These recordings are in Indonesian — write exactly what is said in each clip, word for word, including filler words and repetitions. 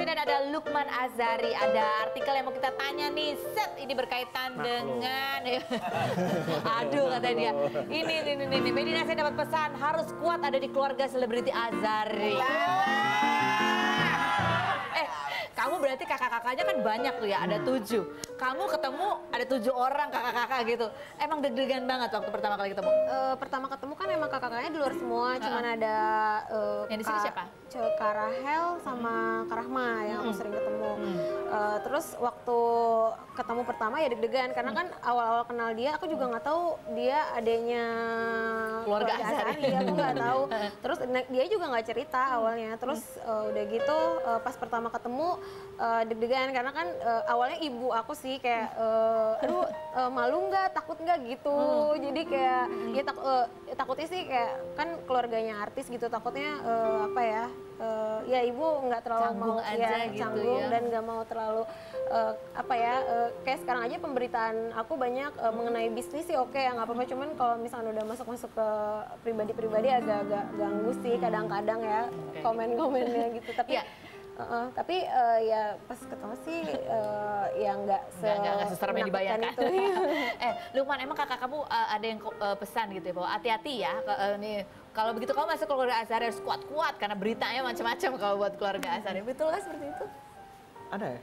dan ada Lukman Azhari. Ada artikel yang mau kita tanya nih. Set, ini berkaitan nah, dengan... Aduh, kata dia. Ini, ini, ini, ini. Medina, saya dapat pesan. Harus kuat ada di keluarga selebriti Azhari. Eh, kamu berarti kakak-kakaknya kan banyak tuh ya, ada tujuh. Kamu ketemu ada tujuh orang kakak-kakak gitu. Emang deg-degan banget waktu pertama kali ketemu? Uh, pertama ketemu kan emang kakak-kakaknya di luar semua, uh -uh. cuman ada uh, yang di sini siapa? Kak Rahel sama Kak Rahma yang aku sering ketemu. Hmm. Uh, terus waktu ketemu pertama ya deg-degan karena kan awal-awal kenal dia aku juga nggak tahu dia adanya keluarga Azhari. Dia aku nggak tahu. Terus dia juga nggak cerita awalnya. Terus uh, udah gitu uh, pas pertama ketemu uh, deg-degan karena kan uh, awalnya ibu aku sih kayak uh, aduh uh, malu nggak, takut nggak gitu. Hmm. Jadi kayak ya tak, uh, takutnya sih kayak kan keluarganya artis gitu, takutnya uh, apa ya? Uh, ya ibu nggak terlalu canggung mau aja ya gitu canggung ya. Dan nggak mau terlalu uh, apa ya uh, kayak sekarang aja pemberitaan aku banyak uh, mengenai bisnis sih oke ya nggak apa-apa, cuman kalau misalnya udah masuk-masuk ke pribadi-pribadi agak-agak ganggu sih kadang-kadang ya okay. komen-komennya gitu tapi yeah. Uh, uh, tapi uh, ya pas ketemu sih uh, ya nggak se seserem yang dibayangkan. Itu. Eh, Lukman, emang kakak kamu uh, ada yang uh, pesan gitu ya bahwa hati-hati ya uh, nih kalau begitu kamu masuk keluarga Azhari harus kuat-kuat karena beritanya macam-macam kalau buat keluarga Azhari. Betul kan seperti itu? Ada ya?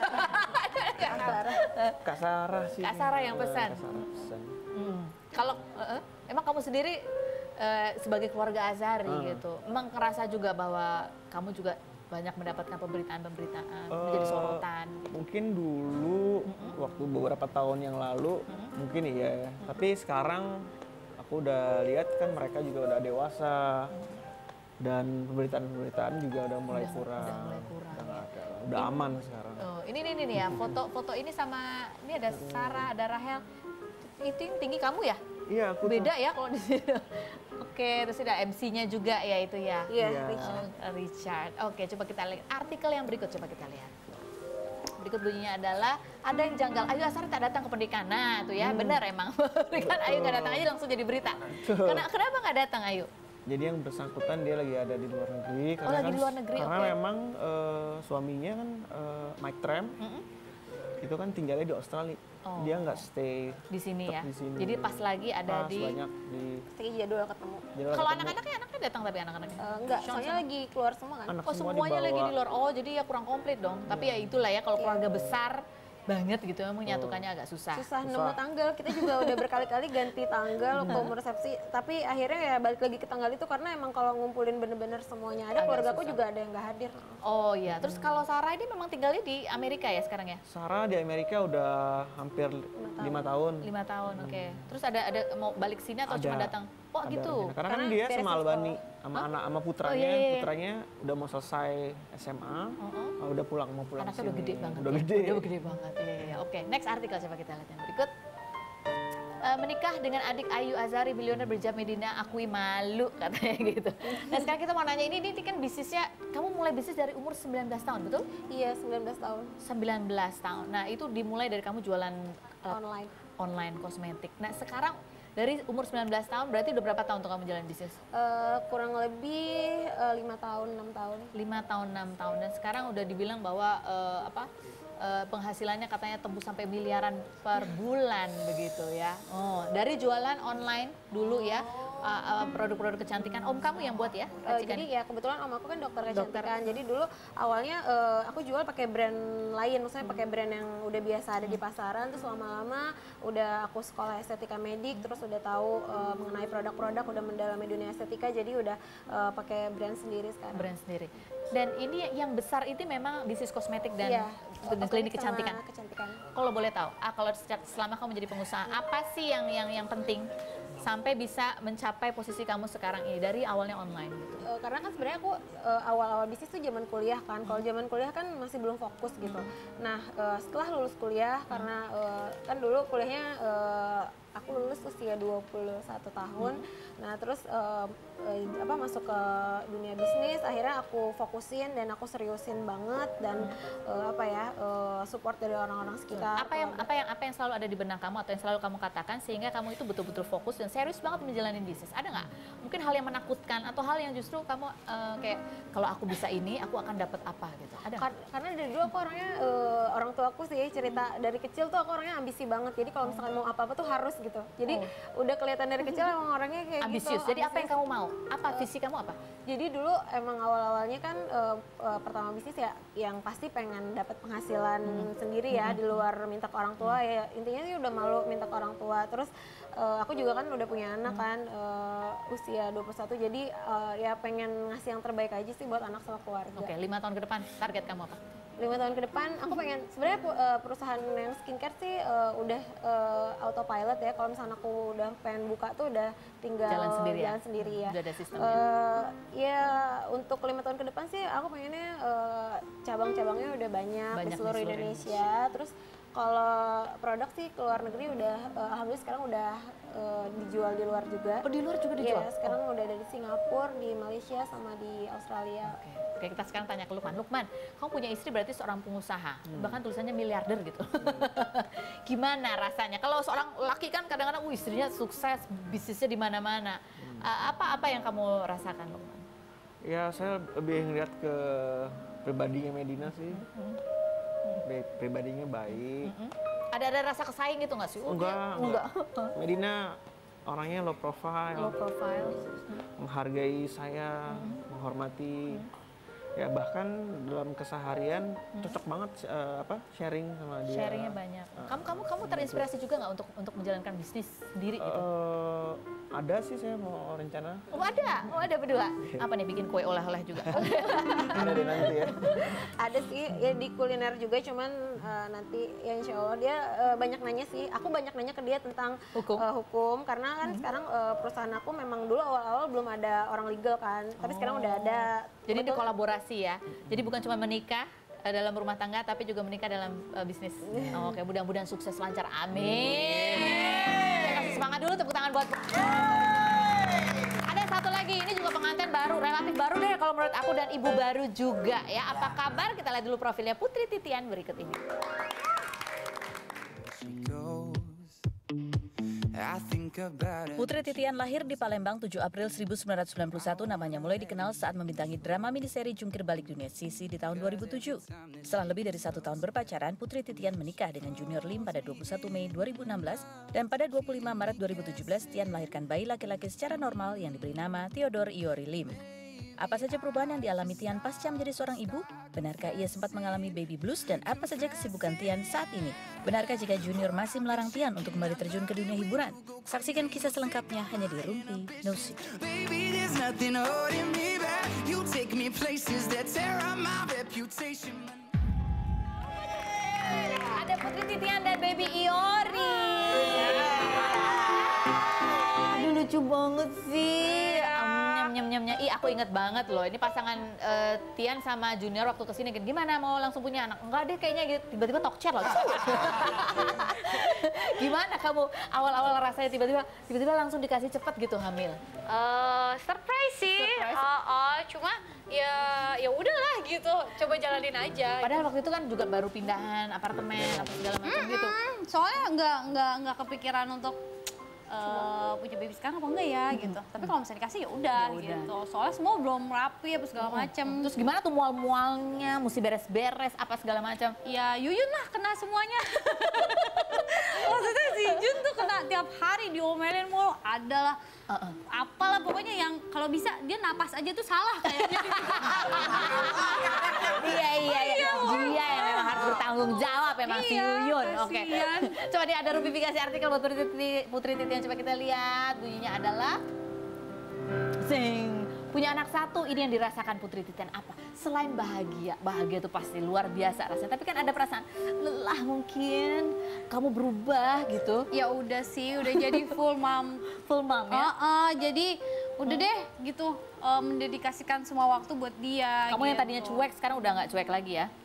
Kak Sarah. Kak Sarah sih. Kak Sarah yang pesan. Kak Sarah pesan. Hmm. Kalau uh, uh, emang kamu sendiri uh, sebagai keluarga Azhari uh. gitu, emang ngerasa juga bahwa kamu juga banyak mendapatkan pemberitaan-pemberitaan, uh, menjadi sorotan. Mungkin dulu mm-hmm. waktu beberapa tahun yang lalu mm-hmm. mungkin iya, mm-hmm. tapi sekarang aku udah lihat kan mereka juga udah dewasa mm-hmm. dan pemberitaan-pemberitaan juga udah mulai udah, kurang, udah mulai kurang. Udah, ada, udah ini, aman sekarang. Oh, ini nih nih ya foto-foto ini sama ini ada Sarah, ada Rahel. Itu yang tinggi kamu ya? Iya, aku beda tuh. Ya kalau di sini. Oke, terus ada M C-nya juga ya itu ya? Iya, yeah. Richard. Oh, Richard. Oke, coba kita lihat artikel yang berikut, coba kita lihat. Berikut bunyinya adalah ada yang janggal, Ayu Azhari tak datang ke pernikahan. Nah, tuh ya, hmm. benar emang. Kan Ayu nggak datang aja langsung jadi berita. Karena kenapa nggak datang Ayu? Jadi yang bersangkutan dia lagi ada di luar negeri. Karena oh, lagi kan, di luar negeri, Karena okay. memang uh, suaminya kan uh, Mike Trump, mm -hmm. itu kan tinggalnya di Australia. Oh. Dia nggak stay di sini ya. Di sini. Jadi pas lagi ada pas di banyak di pasti jadwal ketemu. Kalau anak-anaknya anaknya datang tapi anak-anaknya? Uh, enggak, soalnya sama. Lagi keluar semua kan. Anak oh, semua semuanya dibawa. Lagi di luar. Oh, jadi ya kurang komplit dong. Yeah. Tapi ya itulah ya kalau keluarga yeah. besar banget gitu memang menyatukannya agak susah. Susah nemu tanggal. Kita juga udah berkali-kali ganti tanggal waktu mau resepsi. Tapi akhirnya ya balik lagi ke tanggal itu karena emang kalau ngumpulin bener-bener semuanya ada, keluargaku juga ada yang nggak hadir. Oh iya. Terus hmm. kalau Sarah ini memang tinggalnya di Amerika ya sekarang ya? Sarah di Amerika udah hampir lima tahun. Lima tahun, oke. Okay. Hmm. Terus ada ada mau balik sini atau ada, cuma datang? Oh ada, gitu. Ada. Karena, karena kan dia sama Albani, sama huh? anak sama putranya, oh, iya, iya. putranya udah mau selesai S M A, uh -huh. udah pulang mau pulang. Anaknya udah gede banget. Udah ya? gede. Udah gede banget. Iya, iya. Oke, okay. Next artikel coba kita lihat yang berikut. Uh, menikah dengan adik Ayu Azhari, miliuner berhijab Medina, akui malu katanya gitu. Nah sekarang kita mau nanya ini, ini kan bisnisnya, kamu mulai bisnis dari umur sembilan belas tahun, betul? Iya, sembilan belas tahun. sembilan belas tahun. Nah itu dimulai dari kamu jualan uh, online online kosmetik. Nah sekarang dari umur sembilan belas tahun berarti udah berapa tahun untuk kamu jalan bisnis? Uh, kurang lebih lima uh, tahun, enam tahun. lima tahun, enam tahun. Dan sekarang udah dibilang bahwa uh, apa? Uh, penghasilannya katanya tembus sampai miliaran per bulan begitu ya. Oh, dari jualan online dulu ya. Produk-produk uh, uh, kecantikan om kamu yang buat ya? Uh, jadi ya kebetulan om aku kan dokter kecantikan. Dokter. Jadi dulu awalnya uh, aku jual pakai brand lain, maksudnya pakai brand yang udah biasa ada di pasaran. Terus lama-lama udah aku sekolah estetika medik, terus udah tahu uh, mengenai produk-produk, udah mendalami dunia estetika, jadi udah uh, pakai brand sendiri sekarang. Brand sendiri. Dan ini yang besar itu memang bisnis kosmetik dan iya, klinik kecantikan. kecantikan. Kalau boleh tahu, ah, kalau selama kamu menjadi pengusaha, apa sih yang yang yang penting sampai bisa mencapai posisi kamu sekarang ini dari awalnya online gitu? Uh, karena kan sebenarnya aku uh, awal-awal bisnis tuh zaman kuliah kan. Kalau zaman kuliah kan masih belum fokus gitu. Hmm. Nah uh, setelah lulus kuliah hmm. karena uh, kan dulu kuliahnya uh, aku lulus usia dua puluh satu tahun. Hmm. Nah terus uh, uh, apa masuk ke dunia bisnis, akhirnya aku fokusin dan aku seriusin banget dan uh, apa ya uh, support dari orang-orang sekitar. Apa yang apa yang apa yang selalu ada di benak kamu atau yang selalu kamu katakan sehingga kamu itu betul-betul fokus dan serius banget menjalani bisnis? Ada nggak? Mungkin hal yang menakutkan atau hal yang justru kamu uh, kayak kalau aku bisa ini aku akan dapat apa gitu? Ada Kar karena dari dulu aku orangnya uh, orang tua aku sih cerita dari kecil tuh aku orangnya ambisi banget. Jadi kalau misalkan mau apa-apa tuh harus gitu. Jadi oh. udah kelihatan dari kecil emang orangnya kayak ambisius. gitu. Jadi ambisius. Apa yang kamu mau? Apa visi kamu apa? Jadi dulu emang awal-awalnya kan uh, uh, pertama bisnis ya yang pasti pengen dapat penghasilan hmm. sendiri ya hmm. di luar minta ke orang tua hmm. ya intinya sih udah malu minta ke orang tua. Terus uh, aku juga kan udah punya anak kan uh, usia dua puluh satu jadi uh, ya pengen ngasih yang terbaik aja sih buat anak sama keluarga. Oke, lima tahun ke depan target kamu apa? lima tahun ke depan aku pengen sebenarnya uh, perusahaan yang skincare sih uh, udah uh, autopilot ya. Kalau misalnya aku udah pengen buka tuh udah tinggal jalan sendiri jalan ya. Sendiri ya. Udah ada sistemnya. Uh, ya untuk lima tahun ke depan sih aku pengennya uh, cabang-cabangnya udah banyak, banyak di seluruh Indonesia. Indonesia. Terus kalau produk sih ke luar negeri udah uh, alhamdulillah sekarang udah uh, dijual di luar juga. Oh, di luar juga dijual? Iya, sekarang oh. udah ada di Singapura, di Malaysia sama di Australia. Oke. Oke, kita sekarang tanya ke Lukman. Lukman, kamu punya istri berarti seorang pengusaha, hmm. bahkan tulisannya miliarder gitu. Hmm. Gimana rasanya? Kalau seorang laki kan kadang-kadang, uh, istrinya sukses, bisnisnya di mana-mana. Apa-apa hmm. uh, yang kamu rasakan, Lukman? Ya, saya lebih ngeliat ke pribadinya Medina sih. Hmm. Hmm. Pribadinya baik. Hmm. Ada ada rasa kesaing gitu nggak sih? Oh, enggak, enggak. Medina orangnya low profile. Low profile. Menghargai saya, hmm. menghormati. Hmm. Ya bahkan dalam keseharian hmm. cocok banget uh, apa sharing sama dia. Sharingnya banyak. Kamu kamu kamu terinspirasi gitu. juga nggak untuk untuk menjalankan bisnis sendiri gitu? Uh, ada sih saya mau rencana. Oh ada, oh ada berdua. Apa nih bikin kue oleh-oleh juga? Ada deh nanti ya. Ada sih ya di kuliner juga, cuman uh, nanti ya insya Allah dia uh, banyak nanya sih. Aku banyak nanya ke dia tentang hukum, uh, hukum karena kan hmm. sekarang uh, perusahaan aku memang dulu awal-awal belum ada orang legal kan, tapi oh. sekarang udah ada. Jadi ini kolaborasi ya. Jadi bukan cuma menikah uh, dalam rumah tangga, tapi juga menikah dalam uh, bisnis. Oh, oke, mudah-mudahan sukses lancar. Amin. Ya, kasih semangat dulu, tepuk tangan buat. Ada satu lagi, ini juga pengantin baru, relatif baru deh kalau menurut aku dan ibu baru juga ya. Apa kabar? Kita lihat dulu profilnya Putri Titian berikut ini. Putri Titian lahir di Palembang tujuh April seribu sembilan ratus sembilan puluh satu. Namanya mulai dikenal saat membintangi drama miniseri Jungkir Balik Dunia Sisi di tahun dua ribu tujuh. Setelah lebih dari satu tahun berpacaran, Putri Titian menikah dengan Junior Lim pada dua puluh satu Mei dua ribu enam belas dan pada dua puluh lima Maret dua ribu tujuh belas Tian melahirkan bayi laki-laki secara normal yang diberi nama Theodore Iori Lim. Apa saja perubahan yang dialami Tian pasca menjadi seorang ibu? Benarkah ia sempat mengalami baby blues dan apa saja kesibukan Tian saat ini? Benarkah jika Junior masih melarang Tian untuk kembali terjun ke dunia hiburan? Saksikan kisah selengkapnya hanya di Rumpi No Secret. Ada Putri Titian dan baby Iori. Aduh lucu banget sih. Nyam-nyam-nyamnya, ih aku inget banget loh, ini pasangan uh, Tian sama Junior waktu kesini, gimana mau langsung punya anak? Enggak deh kayaknya gitu, tiba-tiba talk chat loh. Gimana kamu awal-awal rasanya tiba-tiba tiba-tiba langsung dikasih cepet gitu hamil? Uh, surprise sih, surprise. Uh, uh, cuma ya ya udahlah gitu, coba jalanin aja. Padahal waktu itu kan juga baru pindahan apartemen apa segala macam mm-hmm. gitu. Soalnya nggak nggak nggak kepikiran untuk Uh, punya baby sekarang apa enggak ya hmm. gitu. Tapi kalau misalnya dikasih ya udah gitu. Soalnya semua belum rapi apa segala macam. Terus gimana tuh mual-mualnya, mesti beres-beres apa segala macam? Ya Yuyun lah kena semuanya. Maksudnya si Jun tuh kena tiap hari diomelin mulu. Adalah uh-uh. apalah pokoknya yang kalau bisa dia napas aja tuh salah kayaknya. Iya iya iya. Dia yang memang harus bertanggung jawab memang si Yuyun. Oke. Okay. Coba dia ada rupifikasi artikel buat Putri Titian. Putri Titian coba kita lihat. Bunyinya adalah Zing. Punya anak satu, ini yang dirasakan Putri Titian apa? Selain bahagia, bahagia itu pasti luar biasa rasanya. Tapi kan ada perasaan lelah mungkin, kamu berubah gitu. Ya udah sih, udah jadi full mom. Full mom ya? Uh, uh, jadi udah hmm. deh gitu, uh, mendedikasikan semua waktu buat dia. Kamu gitu. Yang tadinya cuek, sekarang udah nggak cuek lagi ya?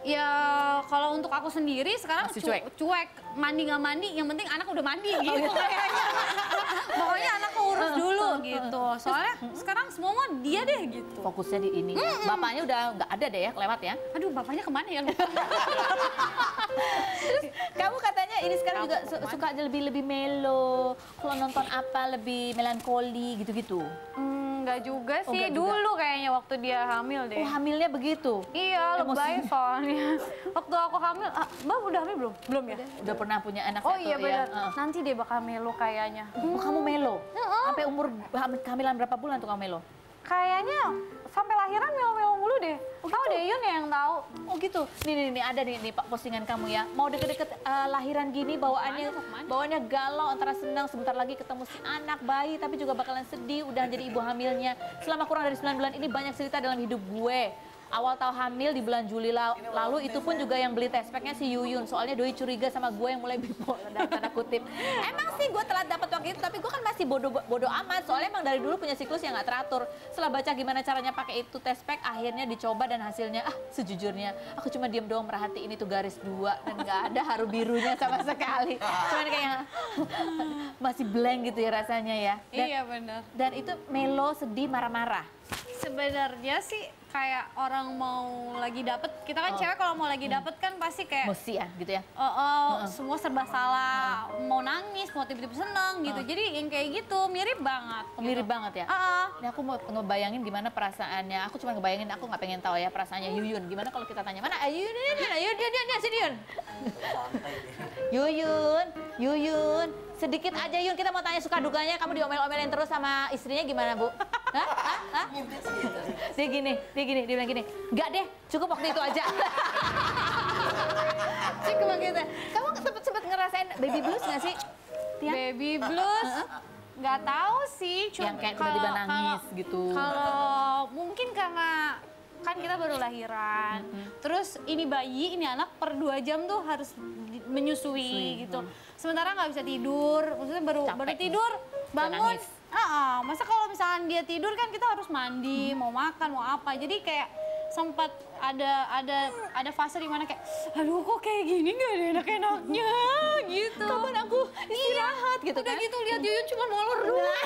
Ya kalau untuk aku sendiri sekarang Masih cu- cuek? cuek, mandi nggak mandi, yang penting anak udah mandi gitu kayaknya. Pokoknya anak urus dulu gitu. Soalnya sekarang semua mah dia deh gitu. Fokusnya di ini. Bapaknya udah nggak ada deh ya, kelewat ya. Aduh, bapaknya kemana ya? Lupa. Terus kamu katanya ini sekarang juga su- suka lebih lebih melo. Kalau nonton apa lebih melankoli gitu-gitu. Hmm, nggak juga Oh, sih. nggak juga. Dulu kayaknya waktu dia hamil deh. Oh, hamilnya begitu. Iya, lebay Emosinya. soalnya. Waktu aku hamil, ah, Mbak udah hamil belum? Belum ya? Udah pernah punya anak Oh satu iya ya. benar. Heeh. Nanti deh bakal melo kayaknya. Oh, kamu melo? Sampai umur ham- kehamilan berapa bulan tuh kamu melo? Kayaknya sampai lahiran melo-melo mulu deh. Tahu deh Yun ya yang tahu. Oh gitu. Nih nih nih ada nih nih Pak postingan kamu ya. Mau deket-deket eh, lahiran gini bawaannya Kemana, kemana? bawaannya galau antara senang sebentar lagi ketemu si anak bayi tapi juga bakalan sedih udah jadi ibu hamilnya. Selama kurang dari sembilan bulan ini banyak cerita dalam hidup gue. Awal tahu hamil di bulan Juli la- lalu itu pun juga yang beli test packnya si Yuyun. Soalnya doi curiga sama gue yang mulai bipolar dalam tanda kutip. Emang sih gue telat dapat waktu itu tapi gue kan masih bodoh bodoh amat. Soalnya emang dari dulu punya siklus yang nggak teratur. Setelah baca gimana caranya pakai itu test pack akhirnya dicoba dan hasilnya ah sejujurnya aku cuma diam doang merhatiin itu garis dua dan nggak ada haru birunya sama sekali. Cuman kayak masih blank gitu ya rasanya ya. Dan, Iya benar. dan itu melo sedih marah-marah. Sebenarnya sih kayak orang mau lagi dapet, kita kan cewek kalau mau lagi dapet kan pasti kayak Emosi ya gitu ya. oh, oh, semua serba salah, mau nangis, mau tiba-tiba seneng gitu. Jadi yang kayak gitu mirip banget. Oh, mirip gitu. banget ya. Ah, ah. Ini aku mau ngebayangin gimana perasaannya. Aku cuma ngebayangin, aku nggak pengen tahu ya perasaannya Yuyun. Gimana kalau kita tanya, mana Yuyun, Yuyun, Yuyun, Yuyun, Yuyun, Yuyun, sini Yuyun. Yuyun, Yuyun, sedikit aja Yun, kita mau tanya suka duganya, kamu diomel-omelin terus sama istrinya gimana Bu? Hah? Hah? Hah? Dia gini, dia gini, dia bilang gini, enggak deh, cukup waktu itu aja. Cukup waktu itu. Kamu sempet-sempet ngerasain baby blues nggak sih? Tian? Baby blues, nggak tahu sih. Cuma Yang kayak tiba-tiba nangis gitu. Kalau mungkin karena kan kita baru lahiran, terus ini bayi, ini anak per dua jam tuh harus di- menyusui gitu. Sementara nggak bisa tidur, maksudnya baru Capek baru nih. tidur, bangun. nangis. Ah, ah. Masa kalau misalnya dia tidur kan kita harus mandi, mau makan, mau apa. Jadi kayak sempat ada ada ada fase di mana kayak, aduh kok kayak gini nggak ada enak-enaknya gitu. Kapan aku istirahat gitu Udah kan? gitu lihat Yuyun cuma molor doang.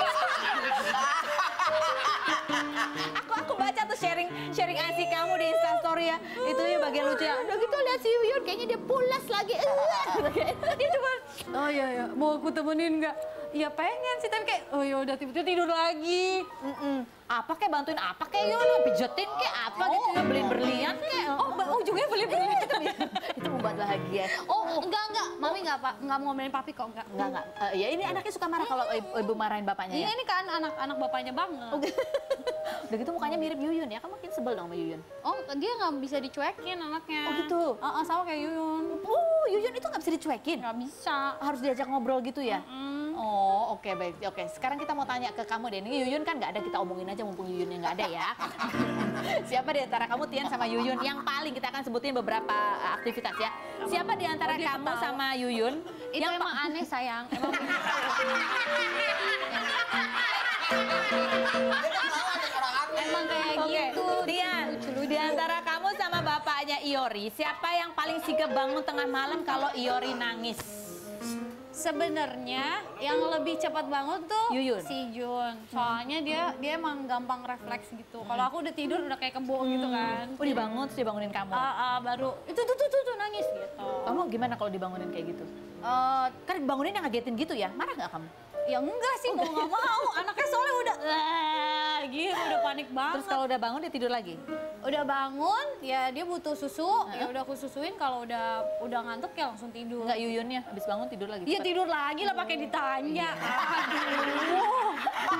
aku aku baca tuh sharing sharing asik kamu di Instastory ya. Itu ya bagian lucu ya. Udah gitu lihat si Yuyun kayaknya dia pulas lagi. Dia cuma, oh iya ya, mau aku temenin nggak? Ya pengen sih, tapi kayak, oh ya udah tiba-tiba tidur lagi. Mm-mm. Apa kayak bantuin apa kayak Yuyun, pijetin kayak apa gitu ya, beliin berlian kayak. Oh, ba- ujungnya beli-beli. Itu membuat bahagia. Oh, enggak, enggak. Mami enggak, Pak. Enggak mau ngomelin papi kok, enggak. Enggak enggak. Eh, ya ini anaknya suka marah kalau ibu, ibu marahin bapaknya Iya, ya. ini kan anak-anak bapaknya banget. Udah gitu mukanya mirip Yuyun ya. Kamu makin sebel dong sama Yuyun. Oh, dia nggak bisa dicuekin anaknya. Oh, gitu? Heeh, sama kayak Yuyun. Oh, Yuyun itu nggak bisa dicuekin. Nggak bisa. Harus diajak ngobrol gitu ya. Hmm. Oh, oke baik. Oke, sekarang kita mau tanya ke kamu deh. Ini Yuyun kan nggak ada, kita omongin aja mumpung Yuyun yang nggak ada ya. Siapa di antara kamu, Tian sama Yuyun, yang paling kita akan sebutin beberapa uh, aktivitas ya. Siapa di antara Oh, dia kamu ketawa. sama Yuyun Itu yang emang pa- aneh, sayang. Emang Emang kayak Oke, gitu. Tian, di antara kamu sama bapaknya Iori, siapa yang paling sigap bangun tengah malam kalau Iori nangis? Sebenarnya yang lebih cepat bangun tuh Yuyun. si Jun. Soalnya dia dia emang gampang refleks gitu. Kalau aku udah tidur udah kayak kebo gitu kan. Oh, dibangun terus dibangunin kamu. Ah, ah, baru itu tuh tuh tuh, tuh nangis gitu. Kamu gimana kalau dibangunin kayak gitu? Eh, Kan dibangunin yang ngagetin gitu ya, marah nggak kamu? ya enggak sih, mau nggak mau. Anaknya soalnya udah "Ah," gitu, udah panik banget. Terus kalau udah bangun dia tidur lagi? Udah bangun, ya dia butuh susu, ya udah aku susuin. Kalau udah udah ngantuk ya langsung tidur. Enggak Yuyunnya, habis bangun tidur lagi? Iya tidur lagi lah pakai ditanya. Aduh.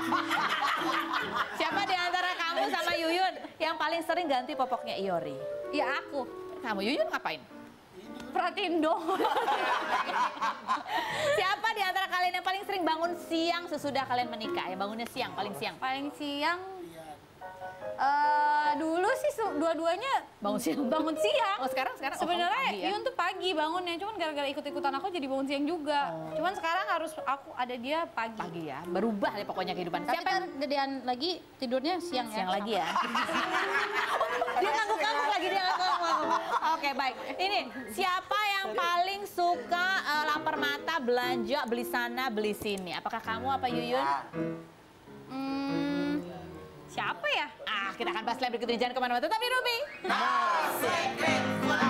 Siapa di antara kamu sama Yuyun yang paling sering ganti popoknya Iori? Ya aku Kamu, Yuyun ngapain? perhatiin dong. Siapa di antara kalian yang paling sering bangun siang sesudah kalian menikah? Yang bangunnya siang, paling siang? Paling siang. eh dulu sih su- dua-duanya Bangun siang? bangun siang. Oh sekarang? sekarang oh, Sebenarnya pagi ya? Yun tuh pagi bangunnya, cuman gara-gara ikut-ikutan aku jadi bangun siang juga. Oh. Cuman sekarang harus aku ada dia pagi. Pagi ya, berubah deh pokoknya kehidupan. Tapi Siapa yang ntar gedean lagi tidurnya siang ya. siang lagi ya? Dia ngangguk-ngangguk lagi, dia ngangguk-ngangguk. Oke, baik. Ini siapa yang paling suka uh, lapar mata belanja beli sana beli sini? Apakah kamu apa Yuyun? Hmm, siapa ya? Ah, kita akan bahas lebih berikut ini, jangan kemana-mana. Tetap di Ruby. No secret flag.